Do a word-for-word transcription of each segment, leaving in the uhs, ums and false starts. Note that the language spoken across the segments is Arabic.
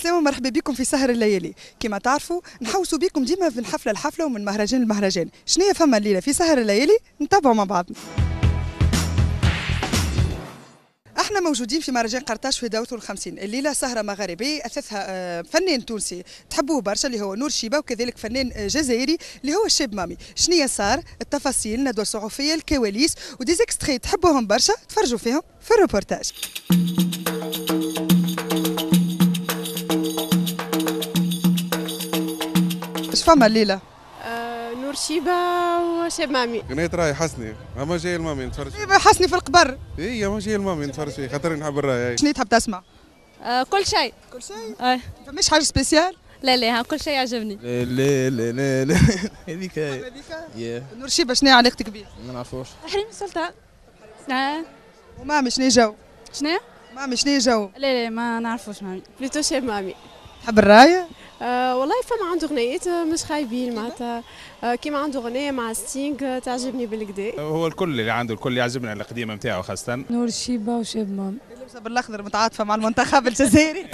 السلامة ومرحبا بكم في سهر الليالي. كما تعرفوا نحوسوا بكم ديما من حفلة لحفلة ومن مهرجان لمهرجان. شنو فما الليلة في سهر الليالي؟ نتابعوا مع بعضنا. احنا موجودين في مهرجان قرطاج في دورته الخمسين. الليله سهره مغاربيه اثاثها فنان تونسي تحبوه برشا اللي هو نور شيبه، وكذلك فنان جزائري اللي هو الشاب مامي. شنيا صار التفاصيل، ندوه صحفيه، الكواليس وديزيكستري تحبوهم برشا، تفرجوا فيهم في الروبورتاج. اش فما الليله؟ نور شيبة وشاب مامي. غنية راي حسني، اما جاي المامي نتفرج فيه. حسني في القبر. اي اما جاي المامي نتفرج فيه خاطر نحب الراي. شنو تحب تسمع؟ آه كل شيء. كل شيء؟ اه فماش حاجه سبيسيال؟ لا لا كل شيء يعجبني. لا لا لا لا لا هذيك هي. نور شيبة شنو علاقتك بيه؟ ما نعرفوش. حريم السلطان. اه ومامي شنو جو؟ شنو؟ مامي شنو جو؟ لا لا ما نعرفوش مامي. بليتو شاب مامي. تحب الراية؟ آه والله فما عنده غنيات مش خايبين معناتها، آه كيما عنده غنية مع ستينغ تعجبني بالكدا. هو الكل اللي عنده الكل يعجبنا القديمة نتاعو خاصة. نور شيبة وشاب مامي. اللبسة بالاخضر متعاطفة مع المنتخب الجزائري.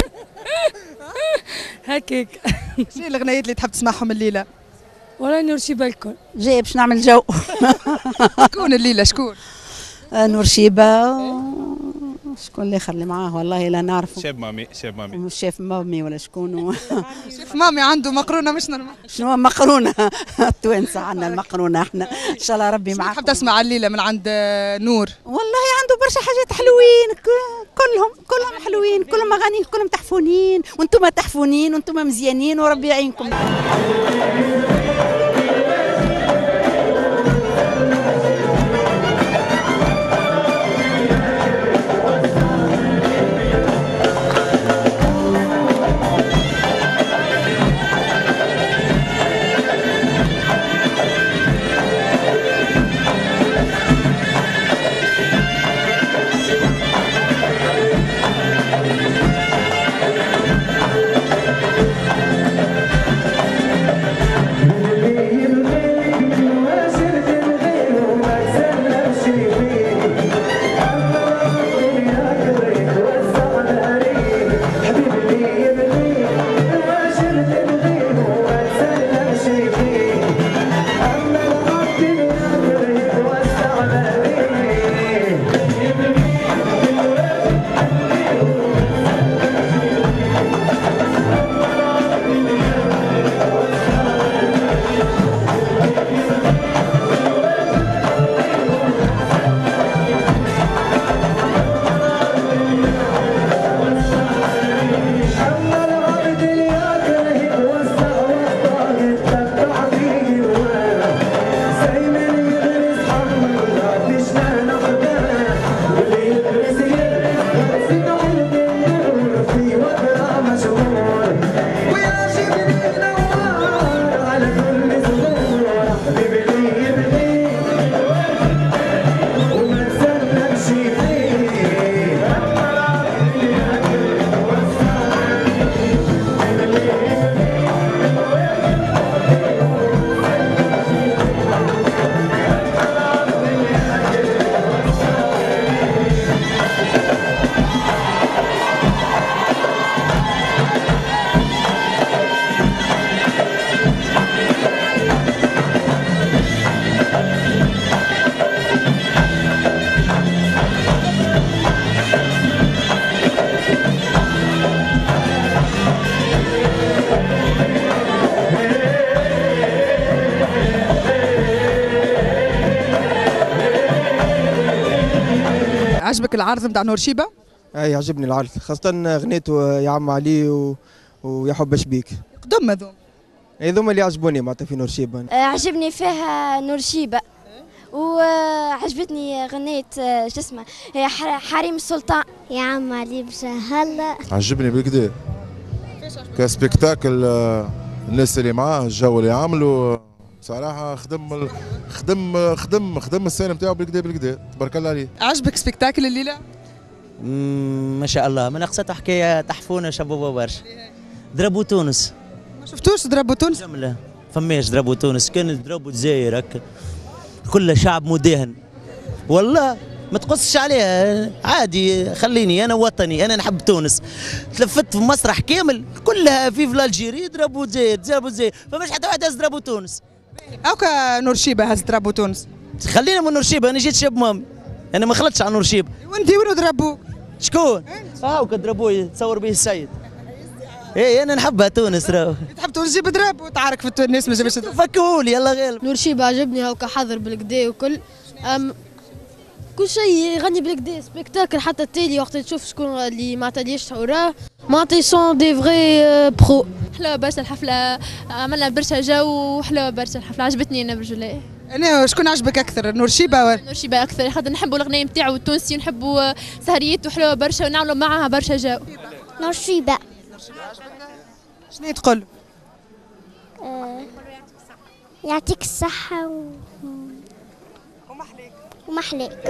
هكاك. شنو الغنيات اللي تحب تسمعهم الليلة؟ ولا نور شيبة الكل. جاي باش نعمل جو. شكون الليلة شكون؟ نور شيبة. شكون الاخر اللي معاه والله لا نعرفه. شاب مامي شاب مامي. مش شاف مامي ولا شكون. شيف مامي عنده مقرونة مش نورمال. شنو مقرونة؟ التوانسة عندنا المقرونة احنا ان شاء الله ربي معاكم. تحب تسمع الليلة من عند نور؟ والله عنده برشا حاجات حلوين، كلهم كلهم حلوين، كلهم اغاني كلهم تحفونين، وانتم تحفونين وانتم مزيانين وربي يعينكم. عجبك العرض نتاع نور شيبة؟ اي عجبني العرض، خاصة غنيته يا عم علي و... ويا حب شبيك. قدم هذوم. هذوما اللي عجبوني معناتها في نور شيبة. عجبني فيها نور شيبة، وعجبتني غنية شو اسمه حريم السلطان. يا عم علي بسهل. عجبني بالكدا كسبيكتاكل، الناس اللي معاه الجو اللي عملوا صراحة خدم خدم خدم خدم السنة نتاعو بالكدا بالكدا، تبارك الله عليه. عجبك سبيكتاكل الليلة؟ ما شاء الله، من أقصى حكاية تحفونا شبوبة برشا. ضربوا تونس. ما شفتوش ضربوا تونس؟ جملة فماش ضربوا تونس، كان ضربوا الجزائر هكا. كل شعب مداهن. والله ما تقصش عليها عادي، خليني انا وطني، انا نحب تونس. تلفت في مسرح كامل كلها في الجيري يضربوا زيد جابوا زيد، فماش حتى واحد هز ضربوا تونس. هاكا نور شيبه هز ضربوا تونس. خلينا من نور شيبه، انا جيت شاب مامي، انا ما خلطتش على نور شيبه. وانت وين ضربوك؟ شكون؟ هاكا ضربوه تصور به السيد. ايه انا نحبها تونس راهو. تحب تونس جيب ضرب وتعارك في الناس ما جابش فكهولي يلا غالب. نور شيبه عجبني هاكا حاضر بالكدا وكل أم كل شيء يغني بالكدا سبيكتاكل، حتى التالي وقت تشوف شكون اللي معناتها اللي يشطحوا وراه معناتها سون دي فغي برو. حلوه برشا الحفله، عملنا برشا جو وحلوه برشا الحفله، عجبتني انا برجلي. انا شكون عجبك اكثر نور شيبه ولا؟ نور شيبه اكثر، خاطر نحبوا الاغنيه نتاعو التونسي ونحبوا سهريته حلوه برشا ونعملوا معها برشا جو. نور شيبه شنو تقول؟ آه يعطيك الصحه و... ومحليك ومحليك.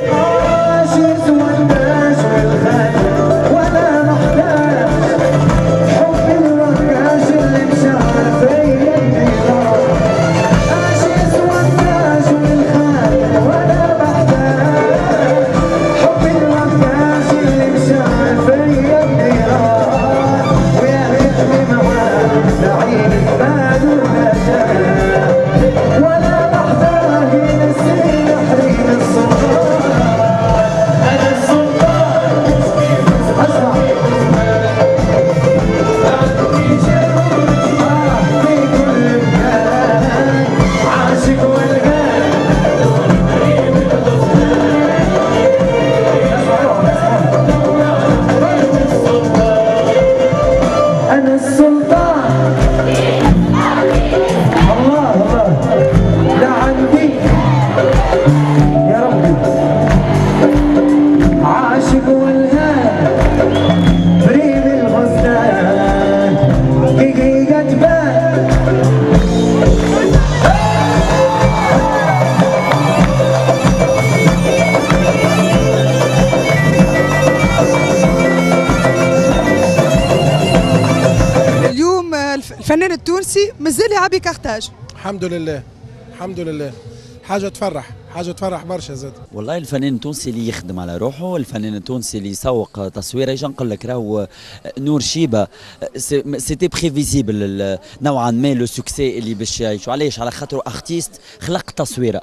الفنان التونسي مازال يلعب كارتاج. الحمد لله الحمد لله، حاجه تفرح، حاجه تفرح برشا زاد. والله الفنان التونسي اللي يخدم على روحه، الفنان التونسي اللي يسوق تصويره، اجا نقول لك راهو نور شيبه سيتي بريفيزيبل نوعا ما لو سوكسي اللي باش يعيشوا. علاش؟ على خاطر ارتيست خلق تصويره.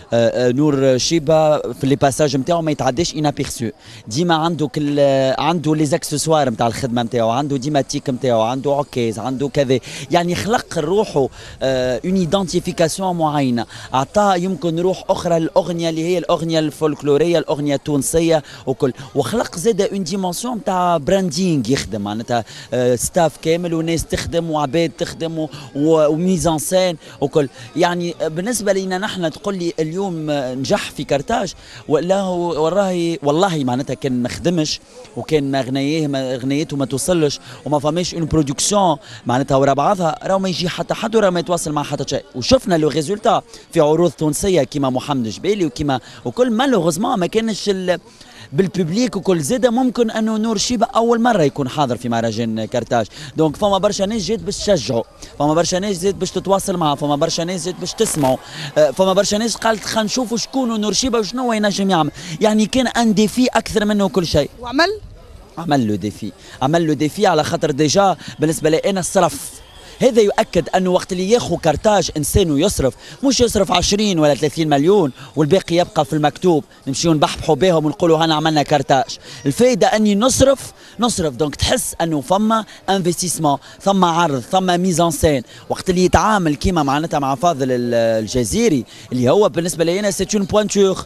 نور شيبه في لي باساج نتاعو ما يتعداش انابيرسو، ديما عنده كل عنده لي زاكسسوار نتاع الخدمه نتاعو، عنده ديما تيك نتاعو، عنده عكاز، عنده كذا، يعني خلق روحه اون ايدنتيفيكاسيون معينه، عطاه يمكن روح اخرى للاغنيه اللي هي الاغنيه الفولكلوريه، الاغنيه التونسيه وكل، وخلق زاد اون ديمونسيون نتاع براندينغ، يخدم معناتها ستاف كامل وناس تخدم وعباد تخدم وميزان سين وكل. يعني بالنسبه لنا نحن تقول لي اليوم نجح في كارتاج، ولا والله والله معناتها كان ما خدمش وكان اغنيته اغنيته ما توصلش وما فماش اون برودكسيون معناتها ورا بعضها، راه ما يجي حتى حد وراه ما يتواصل مع حتى شيء. وشفنا لو ريزولتا في عروض تونسيه كيما محمد جبالي وكيما وكل، مالوغوزمون ما كانش بالببليك وكل. زاده ممكن انه نور شيبه اول مره يكون حاضر في مهرجان كارتاج، دونك فما برشا ناس جات باش تشجعوا، فما برشا ناس جات باش تتواصل معاه، فما برشا ناس جات باش تسمعوا، فما برشا ناس قالت خلينا نشوفوا شكون نور شيبه وشنو هو ينجم يعمل. يعني كان ان ديفي اكثر منه كل شيء. وعمل عمل له ديفي، عمل له ديفي على خاطر ديجا بالنسبه لي انا الصرف هذا يؤكد انه وقت اللي ياخذ كارتاج انسان ويصرف، مش يصرف عشرين ولا ثلاثين مليون والباقي يبقى في المكتوب نمشيو نبحبحوا بهم ونقولوا هنا عملنا كارتاج. الفائده اني نصرف نصرف دونك تحس انه فما انفستيسمون، ثم عرض، ثم ميزان سين. وقت اللي يتعامل كيما معناتها مع فاضل الجزيري اللي هو بالنسبه لي انا سيت اون بوانتور،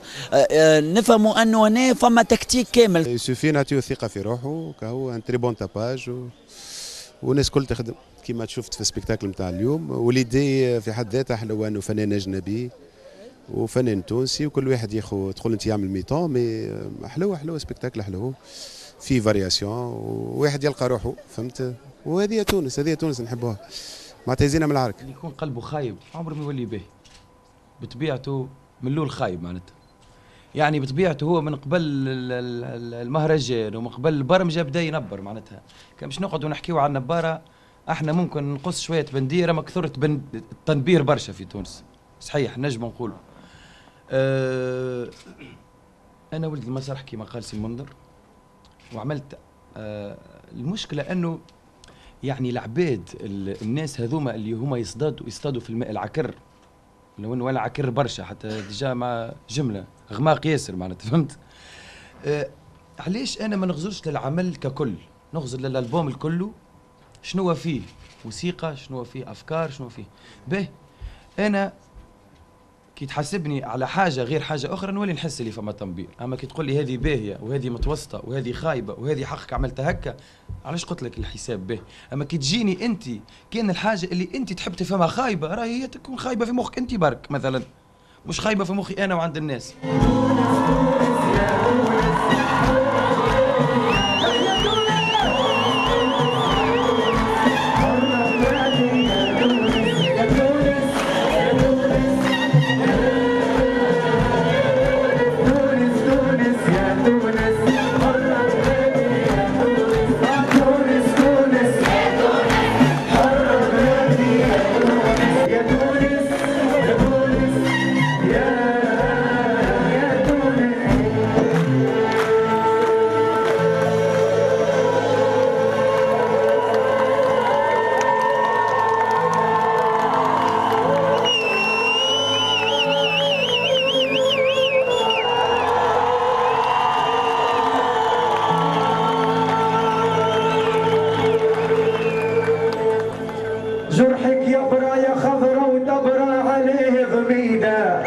نفهموا انه هنا فما تكتيك كامل. يسوفي نعطيو ثقه في روحه، كهو ان تري بون تاباج والناس الكل تخدم كما شفت في السبيكتاكل نتاع اليوم. وليدي في حد ذاتها حلوه انه فنان اجنبي وفنان تونسي وكل واحد ياخذ تدخل انت يعمل ميطون، مي حلوه حلوه سبيكتاكل حلو في فارياسيون وواحد يلقى روحه، فهمت؟ وهذه تونس، هذه تونس نحبوها معناتها يزينا من العرك. اللي يكون قلبه خايب عمره ما يولي باهي بطبيعته، من الاول خايب معناتها، يعني بطبيعته هو من قبل المهرجان ومن قبل البرمجه بدا ينبر معناتها. كان باش نقعدوا نحكيو على النباره احنا ممكن نقص شويه بنديره، ما كثرت بن... التنبير برشا في تونس، صحيح نجم نقولوا. أه... انا ولد المسرح كما قال سي منذر، وعملت آه المشكله انه يعني العباد الناس هذوما اللي هما يصطادوا يصطادوا في الماء العكر، لو انه ولا عكر برشا حتى ديجا مع جمله غماق ياسر معناتها فهمت. آه علاش انا ما نغزرش للعمل ككل، نغزر للالبوم الكله شنو فيه موسيقى، شنو فيه افكار، شنو فيه به. انا كي تحاسبني على حاجه غير حاجه اخرى نولي نحس اللي فما تنبير، اما كي تقول لي هذه باهيه وهذه متوسطه وهذه خايبه وهذه حقك عملتها هكا، علاش قلت لك الحساب به. اما كي تجيني انت كان الحاجه اللي انت تحب تفهمها خايبه، راهي هي تكون خايبه في مخك انت برك مثلا، مش خايبه في مخي انا وعند الناس. جرحك يا برايا خضرا وتبرى عليه ضميدة،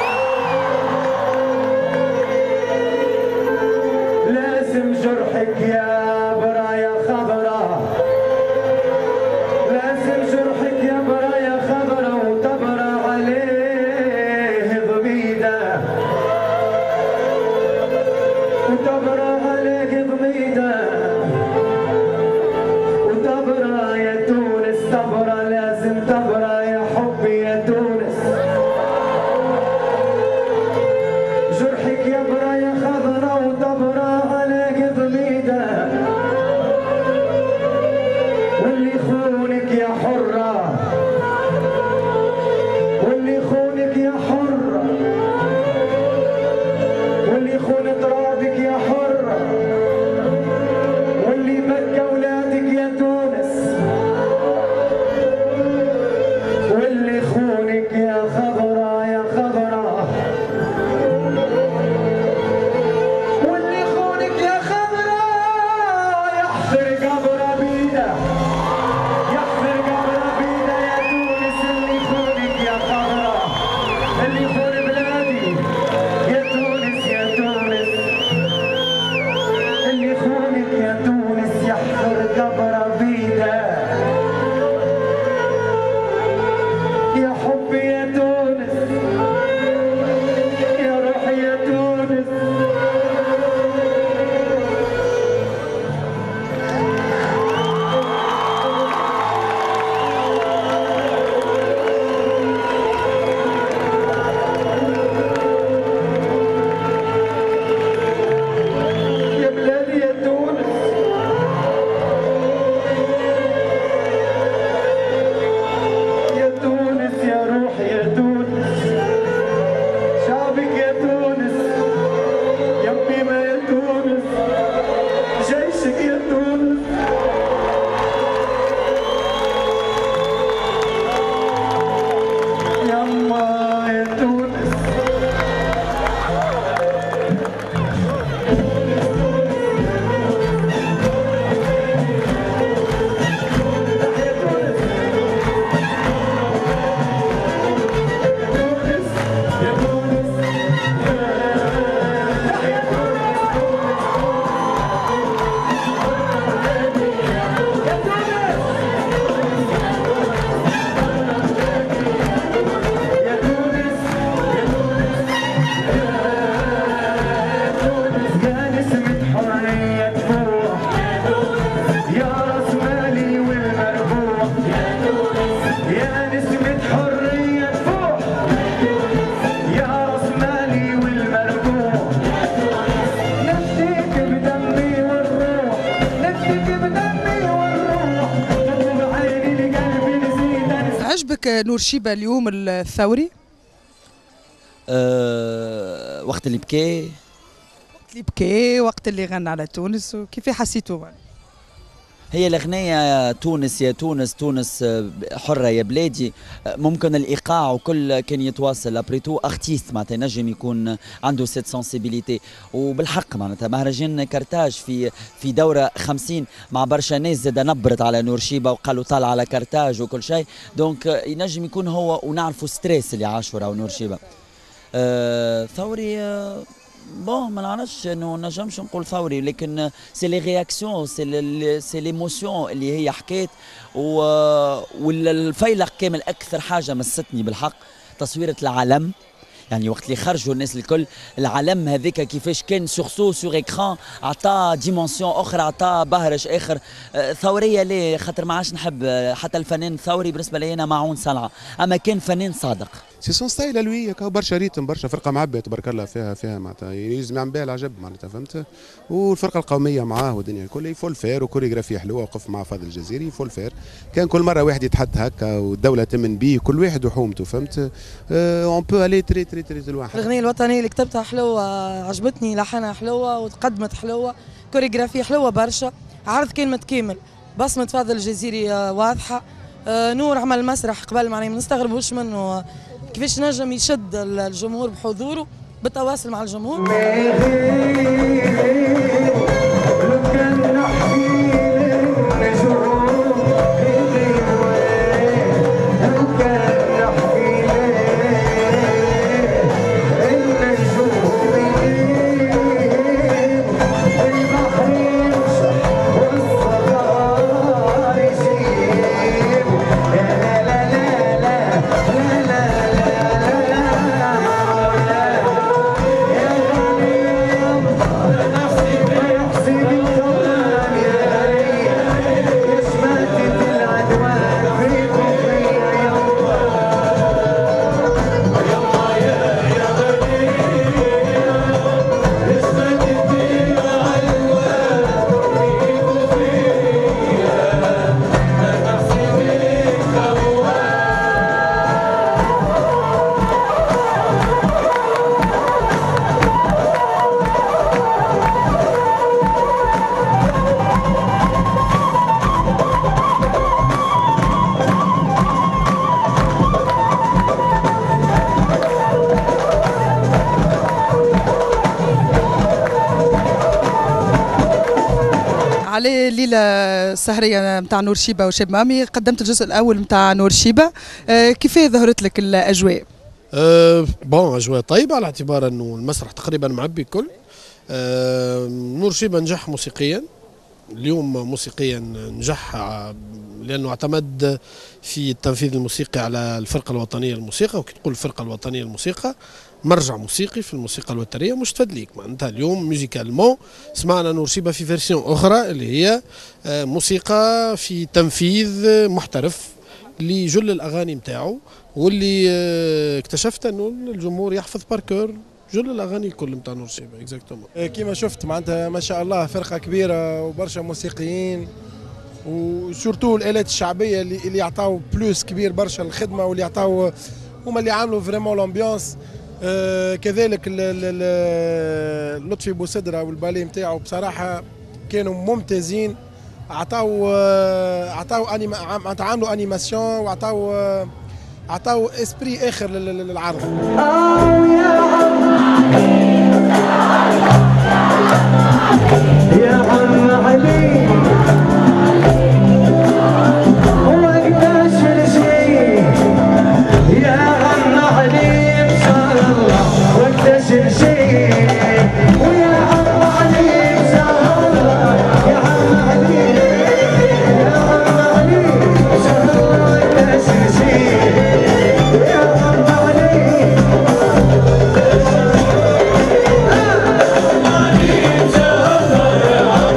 لازم جرحك يا برايا خضرا، لازم جرحك يا برايا خضرا وتبرى عليه ضميدة، وتبرى عليه ضميدة، وتبرى يا تونس تبرى، لازم تبرى يا حبي يا تونس. جرحك يا برايا خضرا وتبرى عليك ضميدة، واللي يخونك يا حرة، واللي يخونك يا حرة، واللي يخون ترابك يا حرة، واللي بكى اولادك يا تونس، واللي يخونك يا خضرا يا خضرا، واللي يخونك يا خضرا يحفر قبر بيده، يحفر قبر بيده يا تونس. اللي يخونك يا خضرا، اللي يخون بلادي يا تونس يا تونس، اللي يخونك يا تونس يحفر قبر بيده، يا حبي يا تونس، يا روحي يا تونس. يا بلادي يا تونس، يا تونس يا روحي يا تونس، شعبك يا تونس، يا ميمة يا تونس، جيشك يا تونس. يما يا تونس، عجبك نور شيبة اليوم الثوري؟ أه وقت اللي بكى اللي بكى وقت اللي غنى على تونس وكيف حسيتوا؟ هي الأغنية تونس يا تونس، تونس حرة يا بلادي، ممكن الإيقاع وكل كان يتواصل أبريتو أرتيست معناتها نجم يكون عنده سيت سنسيبيليتي، وبالحق معناتها مهرجان كرتاج في في دورة خمسين مع برشا ناس زاد نبرت على نور شيبة وقالوا طالع على كرتاج وكل شيء، دونك ينجم يكون هو ونعرفوا ستريس اللي عاشوا راهو نور شيبة. أه ثوري أه بون ما نعرفش انه نجمش نقول ثوري، لكن سي لي رياكسيون سي سي ليموسيون اللي هي حكيت، والفيلق كامل اكثر حاجه مستني بالحق تصويره العلم، يعني وقت اللي خرجوا الناس الكل العلم هذاك كيفاش كان سورسو سور اكران عطاه ديمونسيون اخرى، عطاه بهرج اخر. ثوريه ليه؟ خاطر ما عادش نحب حتى الفنان الثوري بالنسبه لي انا معون صنعه، اما كان فنان صادق. سي سون ستايل لوي كاو برشا ريتم برشا فرقه معبيه تبارك الله فيها فيها معناتها يلزم يعمل بها العجب معناتها فهمت، والفرقه القوميه معاه والدنيا الكل يفول فير وكوريغرافيا حلوه، وقف مع فاضل الجزيري يفول فير، كان كل مره واحد يتحط هكا والدوله تمن بيه كل واحد وحومته فهمت، اون بو الي تري تري تري لوان. الاغنيه الوطنيه اللي كتبتها حلوه، عجبتني، لحنها حلوه وتقدمت حلوه، كوريغرافيا حلوه برشا، عرض كان متكامل، بصمه فاضل الجزيري واضحه، نور عمل مسرح قبل معناها ما نستغربوش منه كيفاش نجم يشد الجمهور بحضوره بالتواصل مع الجمهور. على الليله السهريه نتاع نور شيبه وشاب مامي، قدمت الجزء الاول نتاع نور شيبه، أه كيف ظهرت لك الاجواء؟ أه بون اجواء طيبه على اعتبار انه المسرح تقريبا معبي كل. أه نور شيبه نجح موسيقيا اليوم، موسيقيا نجح لانه اعتمد في التنفيذ الموسيقي على الفرقه الوطنيه للموسيقى، وكي تقول الفرقه الوطنيه للموسيقى مرجع موسيقي في الموسيقى الوتريه مش تدليك معناتها. اليوم ميوزيكالمون سمعنا نور شيبه في فيرسيون اخرى اللي هي موسيقى في تنفيذ محترف لجل الاغاني نتاعو، واللي اكتشفت انه الجمهور يحفظ باركور جل الاغاني الكل نتاع نور شيبه اكزاكتومون. كيما شفت معناتها ما شاء الله فرقه كبيره وبرشا موسيقيين، وسورتو الالات الشعبيه اللي اللي يعطاو بلوس كبير برشا للخدمه، واللي يعطاو هما اللي عملوا فريمون لامبيونس. آه كذلك لطفي بوسدره والبالي نتاعو بصراحه كانوا ممتازين، عطاو آه عطاو انيما عملوا انيماسيون، وعطاو آه عطاو اسبري اخر للعرض. يا عم علي وقتاش الشيء يا عم علي وقتاش الشيء ويا عم علي ان شاء الله يا عم علي يا عم علي ان شاء الله وقتاش الشيء يا عم علي ان شاء الله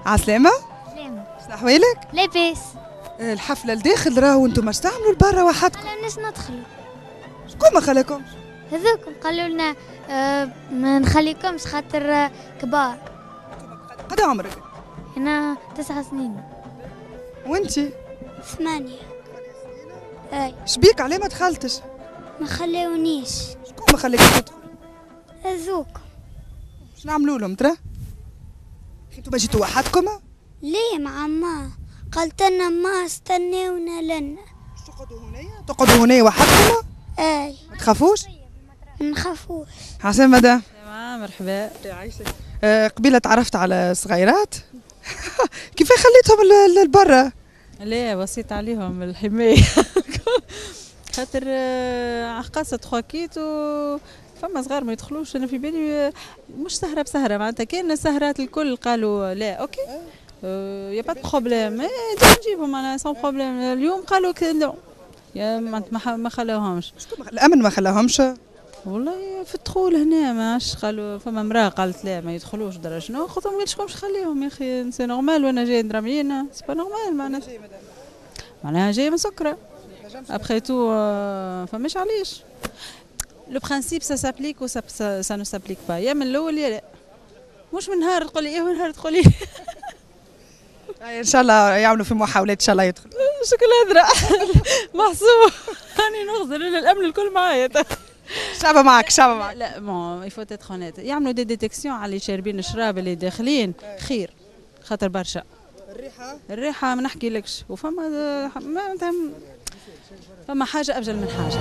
عسلامة؟ سلامة. شنو أحوالك؟ لاباس. الحفلة لداخل راهو انتم ماش تعملوا لبرا وحدكم؟ ما خلوناش ندخلوا. شكون ما خلاكمش؟ هذوكم قالوا لنا آه ما نخليكمش خاطر آه كبار. قد عمرك؟ أنا تسع سنين. وانتي؟ ثمانية. أي. شبيك علاه ما دخلتش؟ ما خلاونيش. شكون ما خلاكش تدخل؟ هذوك. شنو عملوا لهم ترى؟ انتم جيتوا وحدكم؟ ليه مع ما قالت لنا ما استناونا لنا. تقعدوا هنا؟ تقعدوا هنا وحدكم؟ اي. ما تخافوش؟ ما نخافوش. حسن مدام. مرحبا. يعيشك. آه قبيله تعرفت على صغيرات كيف خليتهم لبرا؟ لا وصيت عليهم الحمايه خاطر قاصه تخوكيت و فما صغار ما يدخلوش. انا في بالي مش سهره بسهره معناتها كان السهرات الكل قالوا لا اوكي يا با بروبليم نجيبهم معناها سون بروبليم. اليوم قالوا لا يا ما خلاوهمش. الامن ما خلاهمش؟ والله في الدخول هنا ماش قالوا فما امراه قالت لا ما يدخلوش درا شنو خذهم قالت شكون باش خليهم يا اخي سي نورمال وانا جاي ندرمينا سي با نورمال معناها معناها جايه مسكره ابخي تو فماش علاش لو برانسيب سا سابليك و سا نو سابليك با يا من الاول يا لا مش من نهار تقول لي ايه ونهار تقول لي ان شاء الله يعملوا في محاولات ان شاء الله يدخلوا. شكل هذرا محسوب راني نغزر الامن الكل معايا. شابه معك شابه معك. لا بون يفو تيتر اونيت يعملوا دي ديتيكسيون على اللي شاربين الشراب اللي داخلين خير خاطر برشا الريحه الريحه ما نحكيلكش وفما ما فما حاجه ابجل من حاجه.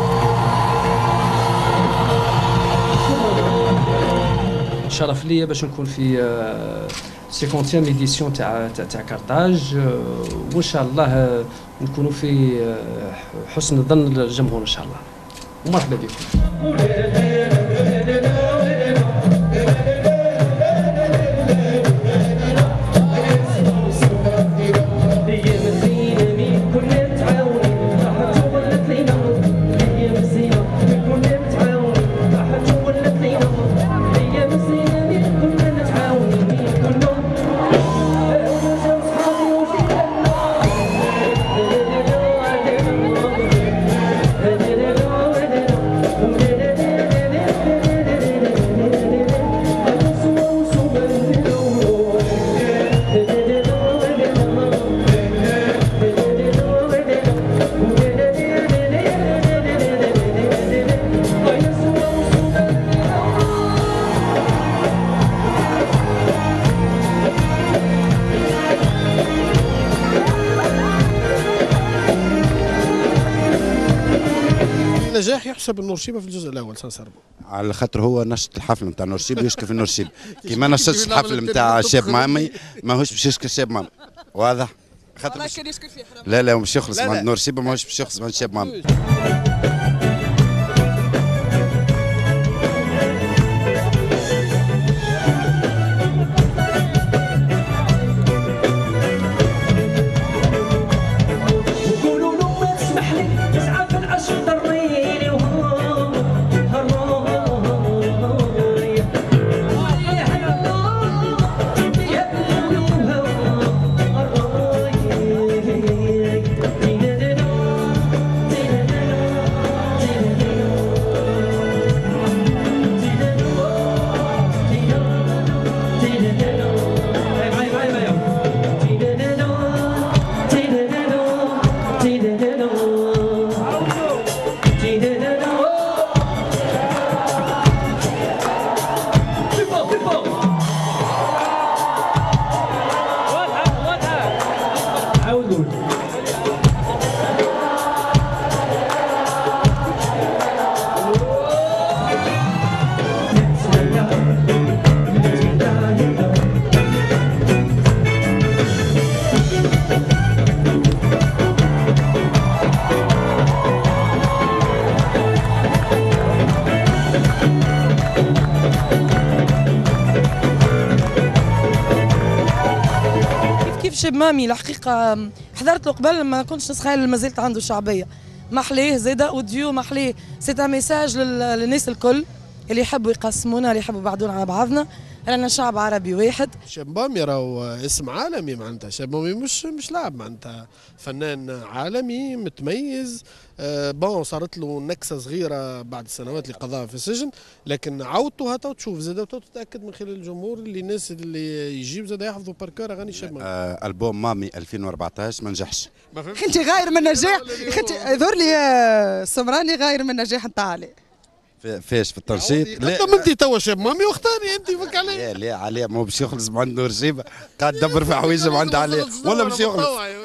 شرف ليا باش نكون في خمسين ايديسيون تاع تاع كارتاج وان شاء الله نكونوا في حسن ظن الجمهور ان شاء الله ومرحبا بكم. النجاح يحسب النورشيبه في الجزء الاول سانسيرمون على خاطر هو نشط الحفل نتاع النورشيبه يشكي في النورشيبه كيما نشطش الحفل نتاع شاب مامي ماهوش باش يشكي شاب مامي واضح خاطر مش... لا لا مش يخلص مع النورشيبه ماهوش باش يخلص مع شاب مامي. شاب مامي الحقيقه حضرت له قبل ما كنتش نتخيل ما زلت عنده شعبيه محليه زاده وديو محليه. سي ان ميساج للناس الكل اللي يحبوا يقسمونا اللي يحبوا يبعدونا على بعضنا. رانا شعب عربي واحد. شاب مامي راهو اسم عالمي معناتها، شاب مامي مش مش لاعب معناتها، فنان عالمي متميز. آه بون صارت له نكسه صغيره بعد السنوات اللي قضاها في السجن، لكن عودته هاو تشوف زاد تتاكد من خلال الجمهور اللي الناس اللي يجيو زاد يحفظوا باركور اغاني شاب مامي. آه البوم مامي ألفين وأربعطاش ما نجحش. انت غاير من النجاح، انت يظهر لي يا سمراني غاير من النجاح نتاع علي. فاش في الترشيد؟ لا انت توا شاب مامي واختاري انت فك عليه. لا لا عليه مو باش يخلص مع نور شيبه، قاعد دبر في حوايجه عند عليه ولا باش يخلص.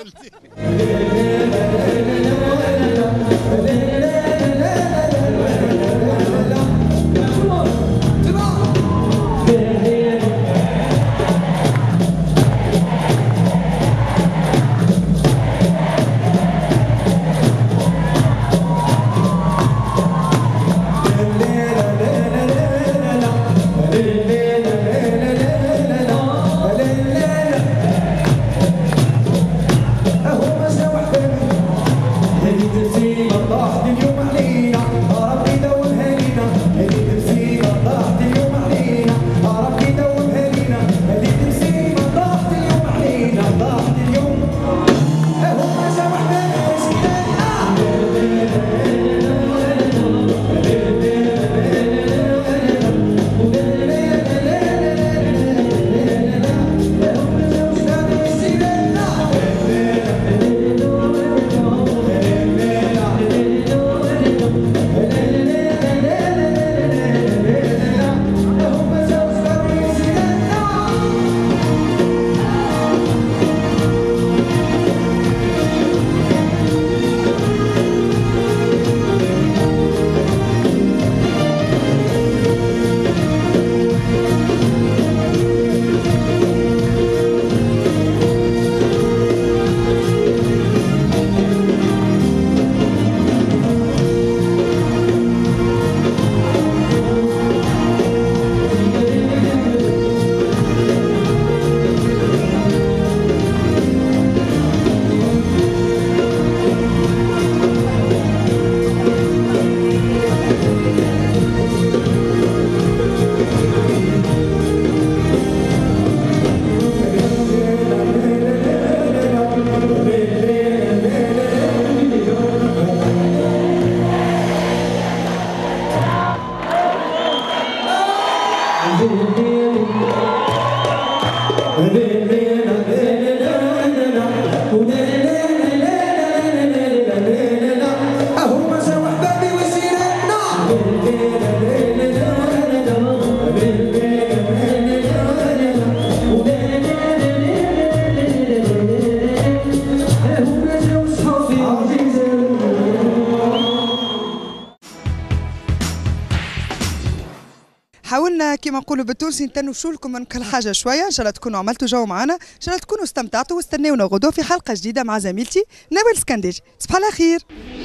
حاولنا كما نقولوا بالتونسي نتنوشوا لكم من كل حاجه شويه، ان شاء الله تكونوا عملتوا جو معنا، ان شاء الله تكونوا استمتعتوا، واستناونا غدوه في حلقه جديده مع زميلتي نوال سكنديج. تصبحوا على خير.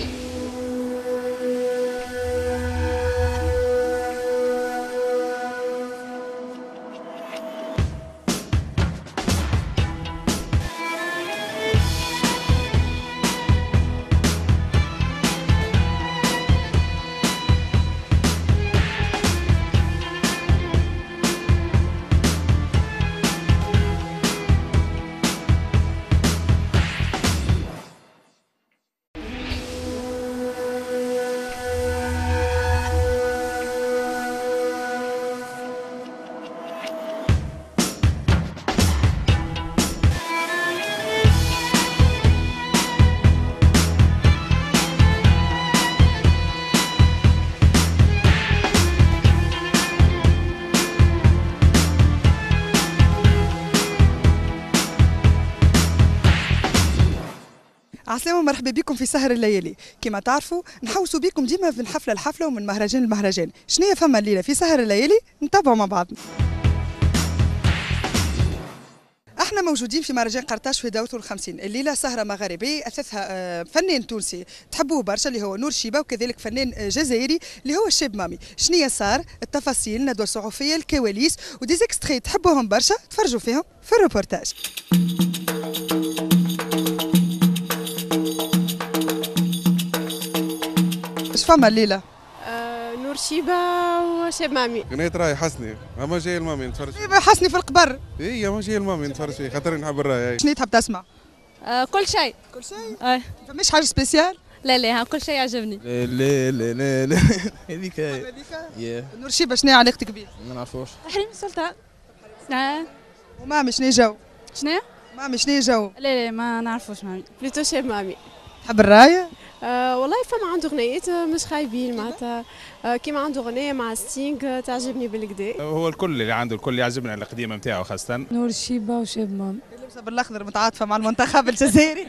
عسلامة، مرحبا بكم في سهر الليالي. كما تعرفوا نحوسوا بكم ديما من حفله لحفله ومن مهرجان لمهرجان. شنو فما الليله في سهر الليالي؟ نتابعوا مع بعضنا. احنا موجودين في مهرجان قرطاج في دورته الخمسين. الليله سهره مغاربيه اثاثها فنان تونسي تحبوه برشا اللي هو نور شيبه، وكذلك فنان جزائري اللي هو الشاب مامي. شنو صار؟ التفاصيل، ندوه صحفيه، الكواليس وديزيكستري تحبوهم برشا، تفرجوا فيهم في الروبورتاج. اش فما الليله؟ آه نور شيبة وشاب مامي. غنيت راي حسني، اما جاي المامي نتفرج فيه. حسني في القبر. اي اما جاي المامي نتفرج فيه خاطر نحب الراي. شنو تحب تسمع؟ آه كل شيء. كل شيء؟ اي. فماش حاجة سبيسيال؟ لا لا كل شيء يعجبني. لا لا لا لا هذيك هي. هذيك؟ نور شيبة شنو علاقتك بيه؟ ما نعرفوش. حريم السلطان. اه. ومامي شنو جو؟ شنو؟ مامي شنو جو؟ لا لا ما نعرفوش مامي. بليتو شاب مامي. تحب الراية؟ آه والله فما عنده غنيات مش خايبين معناتها آه كيما عنده غنية مع ستينغ تعجبني بالكدا. هو الكل اللي عنده الكل يعجبنا القديمه نتاعو خاصه. نور شيبة وشاب مامي. اللبسة بالاخضر متعاطفة مع المنتخب الجزائري.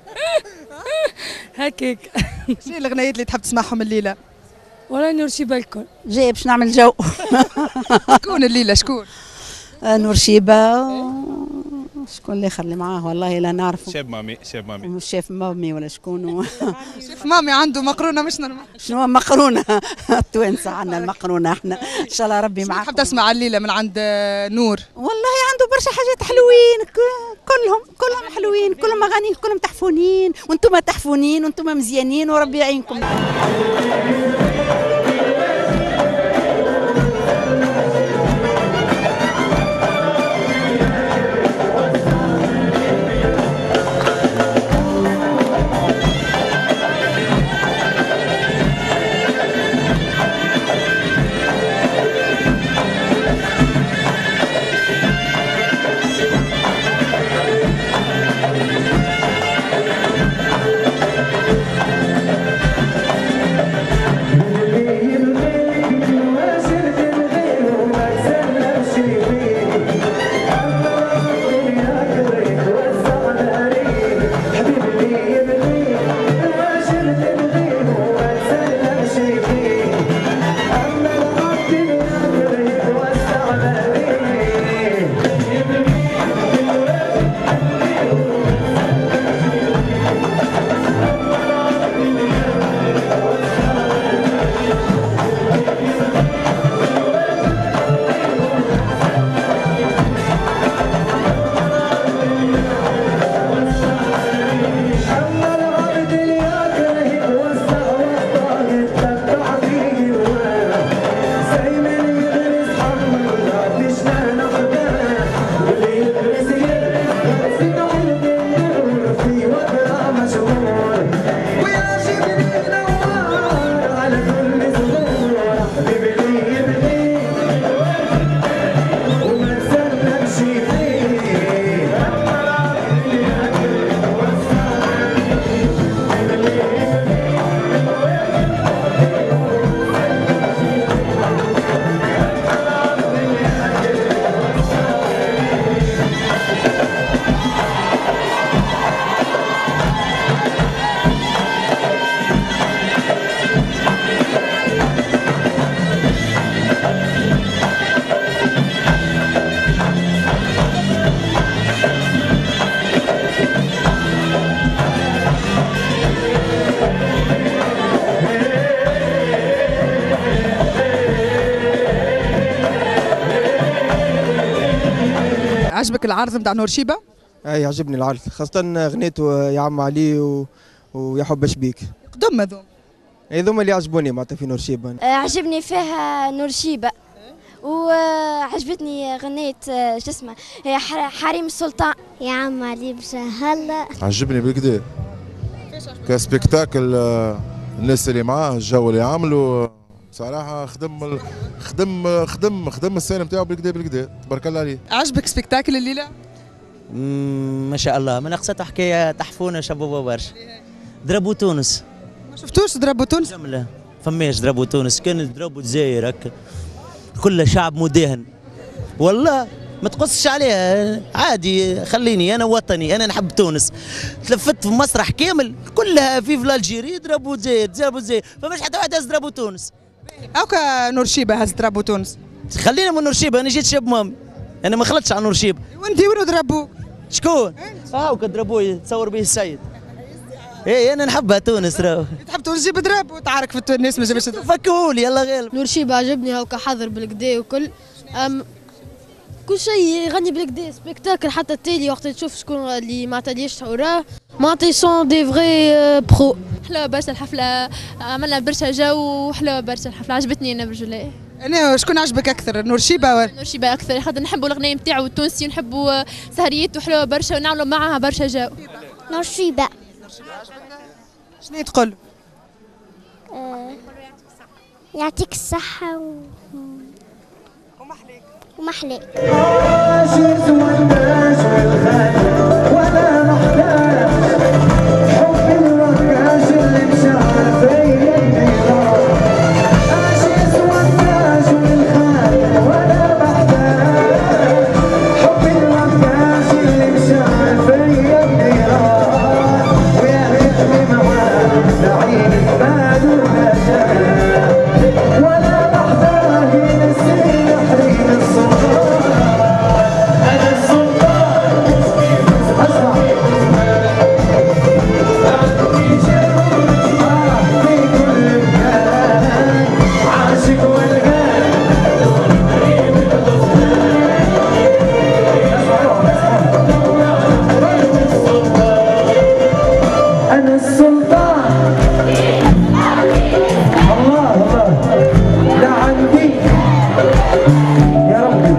هكاك. شنو الغنيات اللي تحب تسمعهم الليلة؟ والله نور شيبة الكل. جاي باش نعمل جو. شكون الليلة شكون؟ نور شيبة شكون الاخر اللي معاه والله لا نعرفه. شاب مامي شاب مامي. مش شاف مامي ولا شكون. شاف مامي عنده مقرونة مش نورمال. شنو مقرونة؟ التوانسة عندنا المقرونة احنا ان شاء الله ربي معاكم. تحب تسمع الليلة من عند نور؟ والله عنده برشا حاجات حلوين كلهم كلهم حلوين كلهم اغاني كلهم تحفونين وانتم تحفونين وانتم مزيانين وربي يعينكم. عجبك العرض نتاع نور شيبة؟ اي عجبني العرض خاصة غنيته يا عم علي و... ويا حبش بيك. قدم هذوما. هذوما اللي عجبوني معناتها في نور شيبة. عجبني فيها نور شيبة وعجبتني غنية شو اسمه هي حريم السلطان. يا عم علي بس هلا. عجبني بالكدا. كسبيكتاكل الناس اللي معاه الجو اللي عملوا صراحة خدم خدم خدم خدم السنة نتاعو بالكدا بالكدا تبارك الله عليه. عجبك سبيكتاكل الليلة؟ ما شاء الله ما نقصتها حكاية تحفونة شبابا برشا. ضربوا تونس. ما شفتوش ضربوا تونس؟ جملة فماش ضربوا تونس كان ضربوا الجزائر هكا كل شعب مداهن والله ما تقصش عليها عادي خليني انا وطني انا نحب تونس تلفت في مسرح كامل كلها في الجيري ضربوا الجزائر ضربوا الجزائر فماش حتى واحد هز ضربوا تونس. هاكا نور شيبة هز ضربوا تونس. خلينا من نور شيبة انا جيت شاب مامي انا ما خلطتش على نور شيبة. وانت وين ضربوك؟ شكون؟ هاكا ضربوه تصور به السيد. ايه انا نحبها تونس راهو. تحب تونس جيب ضرب وتعارك في الناس ما جابش فكهولي يلا غالب. نور شيبة عجبني هاكا حاضر بالكدا وكل أم كل شيء يغني بالكدا سبيكتاكل حتى التالي وقت تشوف شكون اللي معناتها اللي يشتهوا راه معناتها سون دي فغي برو. حلوة برشا الحفلة، عملنا برشا جو وحلوة برشا الحفلة، عجبتني أنا برجولي. أنا شكون عجبك أكثر نور شيبة ولا؟ نور شيبة أكثر، خاطر نحبوا الأغنية نتاعو التونسي ونحبوا سهريته حلوة برشا ونعملوا معها برشا جو. نور شيبة. شنو تقول؟ آه يعطيك الصحة و... ومحليك ومحليك. عاشق والناس والخير ولا محتاج حب الرقاش اللي مشعل فيا النيران. عاشق والناس والخير ولا محتاج حب الرقاش اللي مشعل فيا النيران. ويا ريتني معاه سعيد ما دون شان ولا محتاج ينسي يحرين السلطان. أنا السلطان أسمع في كل مكان عاشق والغالي. أنا السلطان. الله الله لا عندي يا ربي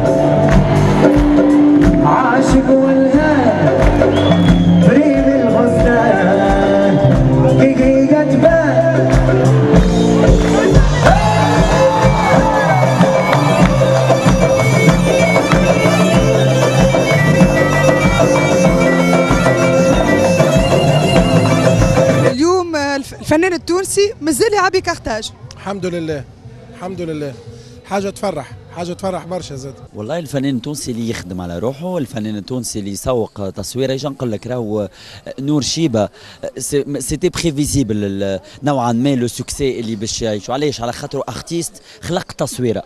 عاشق والهان بريم الغزلان دقيقة تبان. اليوم الفنان التونسي مازال يعبي كارتاج. الحمد لله الحمد لله، حاجه تفرح، حاجه تفرح برشا زاد. والله الفنان التونسي اللي يخدم على روحه، الفنان التونسي اللي يسوق تصويره، ايش نقول لك راهو نور شيبه سيتي بريفيزيبل نوعا ما لو سوكسي اللي باش يعيشوا. علاش؟ على خاطر ارتيست خلق تصويره.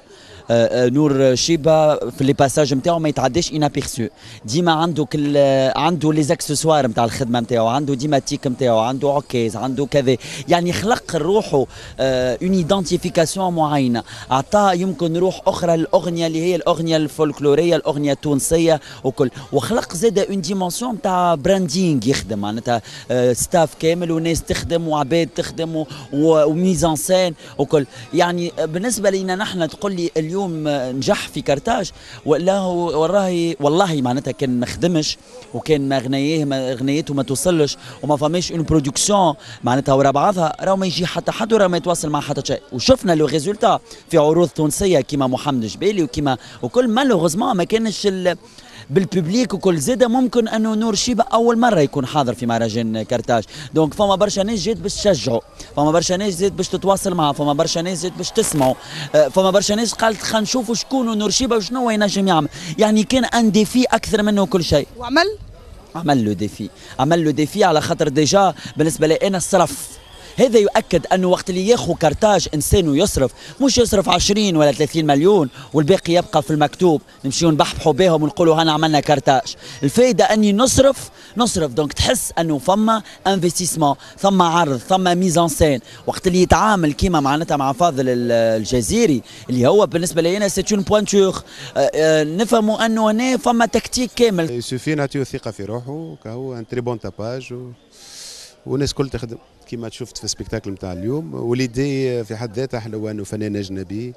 نور شيبه في لي باساج نتاعو ما يتعداش انابيرسو، ديما عنده كل عنده لي زاكسسوار نتاع الخدمه نتاعو، عنده ديما تيك نتاعو، عنده عكاز، عنده كذا، يعني خلق روحه اون ايدنتيفيكاسيون معينه، عطاه يمكن روح اخرى للاغنيه اللي هي الاغنيه الفولكلوريه، الاغنيه التونسيه وكل، وخلق زاد اون ديمونسيون نتاع براندينغ يخدم معناتها ستاف كامل وناس تخدم وعباد تخدم وميزان سين وكل. يعني بالنسبه لنا نحن تقول لي اليوم نجح في كارتاج ولا والله والله معناتها كان ما خدمش وكان ما اغنياه ما اغنيته ما توصلش وما فماش اون برودكسيون معناتها ورا بعضها، راهو ما يجي حتى حد وراه ما يتواصل مع حتى شيء. وشفنا لو ريزولتا في عروض تونسيه كيما محمد جبالي وكيما وكل، مالوغوزمون ما كانش بالببليك وكل. زاده ممكن انه نور شيبه اول مره يكون حاضر في مهرجان كارتاج، دونك فما برشا ناس جات باش تشجعوا، فما برشا ناس جات باش تتواصل معاه، فما برشا ناس جات باش تسمعوا، فما برشا ناس قالت خلينا نشوفوا شكون نور شيبه وشنو هو ينجم يعمل. يعني كان ان ديفي اكثر منه كل شيء. وعمل عمل له ديفي، عمل له ديفي على خاطر ديجا بالنسبه لي انا الصرف هذا يؤكد انه وقت اللي ياخذ كارتاج انسان يصرف، مش يصرف عشرين ولا ثلاثين مليون والباقي يبقى في المكتوب نمشيو نبحبحوا بهم ونقولوا هنا عملنا كارتاج. الفائده اني نصرف نصرف دونك تحس انه فما انفستيسمون، ثم عرض، ثم ميزان سين. وقت اللي يتعامل كيما معناتها مع فاضل الجزيري اللي هو بالنسبه لي انا سي اون بوانتور، نفهموا انه هنا فما تكتيك كامل. يسوفي نعطيو ثقه في روحه كهو ان تري بون تاباج و... والناس الكل تخدم كيما شفت في السبيكتاكل نتاع اليوم. وليدي في حد ذاتها حلوه انه فنان اجنبي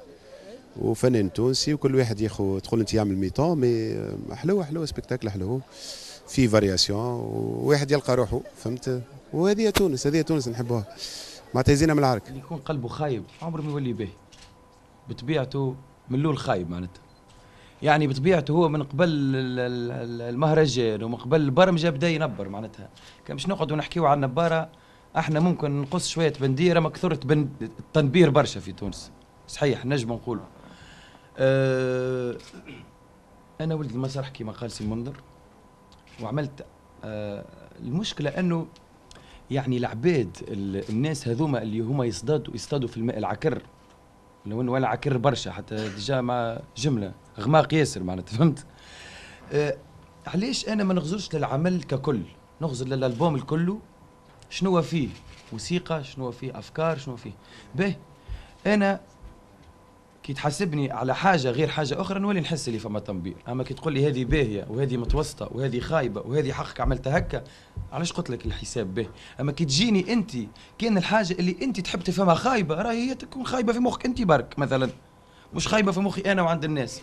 وفنان تونسي وكل واحد ياخذ تقول انت يعمل ميطون مي حلوه حلوه سبيكتاكل حلو في فارياسيون وواحد يلقى روحه فهمت. وهذه تونس، هذه تونس نحبوها معناتها يزينا من العرك. اللي يكون قلبه خايب عمره ما يولي به بطبيعته، من الاول خايب معناتها، يعني بطبيعته هو من قبل المهرجان ومن قبل البرمجه بدا ينبر معناتها. كان باش نقعدوا نحكيوا على النباره احنا ممكن نقص شويه بنديره ما كثرت بند... التنبير برشا في تونس صحيح نجم نقول. أه... انا ولد المسرح كما قال سي منذر وعملت أه... المشكله انه يعني العباد الناس هذوما اللي هما يصطادوا يصطادوا في الماء العكر، لو انه انا عكر برشا حتى ديجا مع جمله غماق ياسر معناتها فهمت. أه... علاش انا ما نغزرش للعمل ككل، نغزر للالبوم الكله شنو فيه موسيقى، شنو فيه افكار، شنو فيه باهي. انا كي تحاسبني على حاجه غير حاجه اخرى نولي نحس اللي فما تنبير، اما كي تقول لي هذه باهيه وهذه متوسطه وهذه خايبه وهذه حقك عملتها هكا، علاش قلت لك الحساب به؟ اما كي تجيني انت كان الحاجه اللي انت تحب تفهمها خايبه راهي هي تكون خايبه في مخك انت برك مثلا، مش خايبه في مخي انا وعند الناس.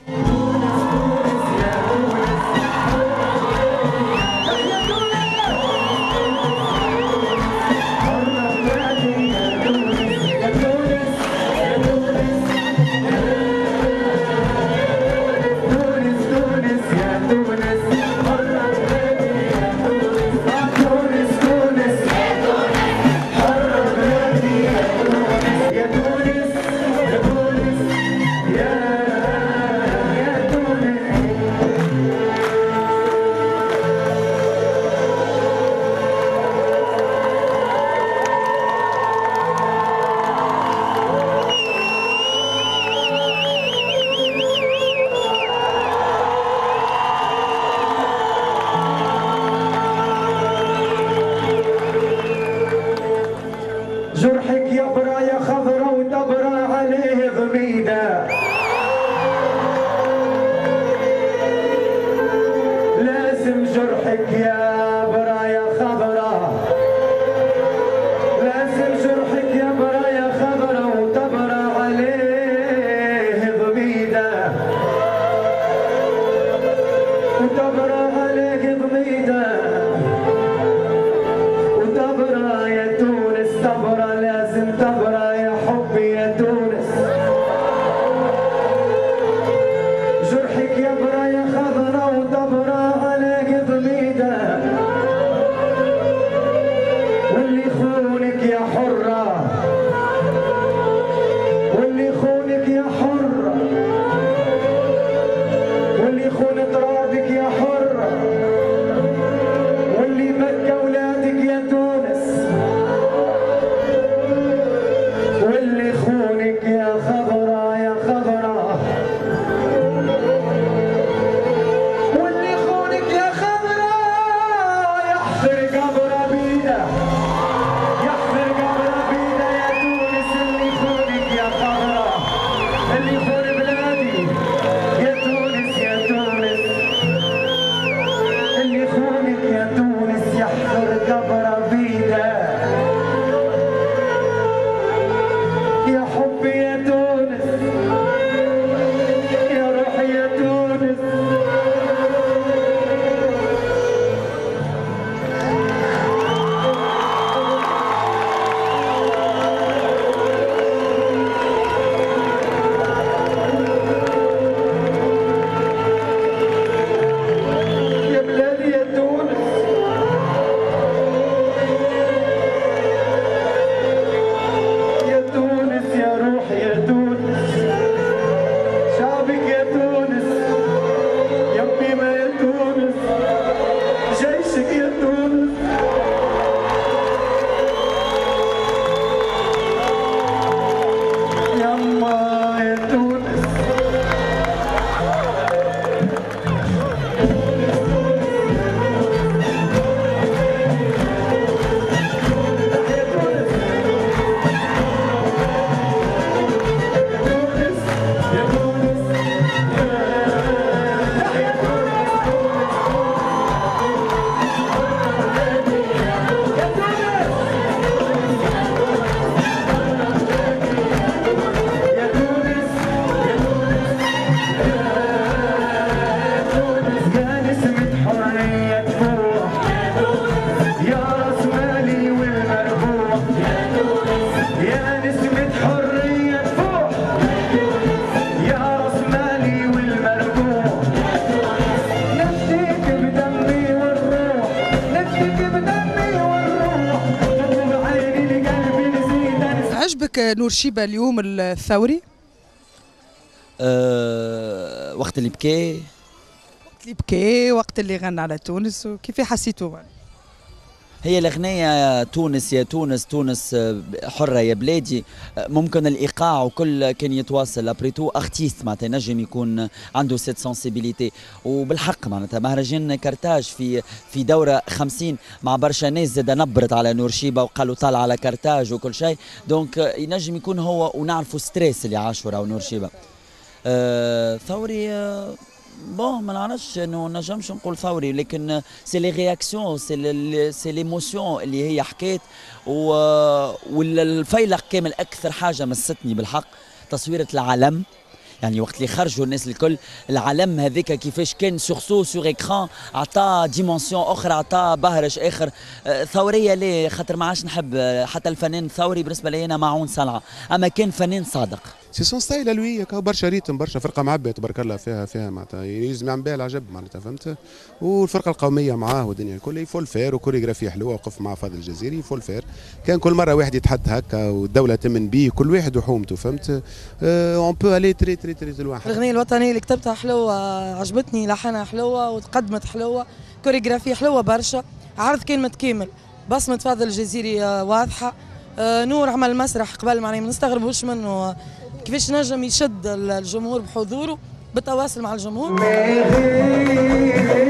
جرحك يبرى يا خضرا وتبرى عليه غميدة، لازم جرحك يبرى يا خضرا، لازم جرحك يبرى يا خضرا وتبرى عليه غميدة، وتبرى عليه غميدة، وتبرى يا تونس تبرى، لازم تبرى يا حبي يا تونس. جرحك يبرى يا خضرا وتبرى عليك ضميدة، واللي يخونك يا حرة، واللي يخونك يا حرة، واللي يخون ترابك يا حرة، واللي بكى اولادك يا تونس، واللي يخونك يا خضرا يا خضرا، واللي يخونك يا خضرا يحفر قبره بيده، يحفر قبره بيده يا تونس. اللي يخونك يا خضرا، اللي يخون بلادي يا تونس يا تونس، اللي يخونك يا تونس يحفر قبره بيده، يا حبي يا تونس، يا روحي يا تونس. يا بلادي يا تونس، يا تونس يا روحي يا تونس، شعبك يا تونس، يا ميمة يا تونس، جيشك يا تونس، يما يا تونس. عجبك نور شيبة اليوم الثوري؟ أه وقت اللي بكى، وقت اللي بكى، وقت اللي غنى على تونس، وكيف حسيتوا؟ هي الأغنية تونس يا تونس، تونس حرة يا بلادي، ممكن الإيقاع وكل كان يتواصل ابريتو ارتيست معناتها ينجم يكون عنده سيت سنسيبيليتي، وبالحق معناتها مهرجان كرتاج في في دورة خمسين مع برشا ناس زاد نبرت على نور شيبة وقالوا طالع على كرتاج وكل شيء، دونك ينجم يكون هو ونعرفوا ستريس اللي عاشوا راهو نور شيبة. أه ثوري أه بون ما نعرفش انه نجمش نقول ثوري، لكن سي لي رياكسيون سي ليموسيون اللي هي حكيت، والفيلق كامل اكثر حاجه مستني بالحق تصويره العلم، يعني وقت اللي خرجوا الناس الكل العلم هذيك كيفاش كان سورسو سور اكران عطاه ديمونسيون اخرى، عطاه بهرج اخر. ثوريه ليه؟ خاطر ما عادش نحب حتى الفنان الثوري بالنسبه لي انا معون صنعه، اما كان فنان صادق. سي سون ستايل لوي كاو برشا ريتم، برشا فرقه معبيه تبارك الله فيها فيها معناتها يلزم يعمل بها العجب معناتها فهمت، والفرقه القوميه معاه والدنيا الكل يفول فير وكوريغرافيا حلوه، وقف مع فاضل الجزيري يفول فير، كان كل مره واحد يتحط هكا والدوله تمن بيه كل واحد وحومته فهمت، اون بو الي تري تري تري لوان. الاغنيه الوطنيه اللي كتبتها حلوه، عجبتني، لحنها حلوه وتقدمت حلوه، كوريغرافيا حلوه برشا، عرض كان متكامل، بصمه فاضل الجزيري واضحه، نور عمل المسرح قبل معناها ما نستغربوش منه كيفاش نجم يشد الجمهور بحضوره بالتواصل مع الجمهور.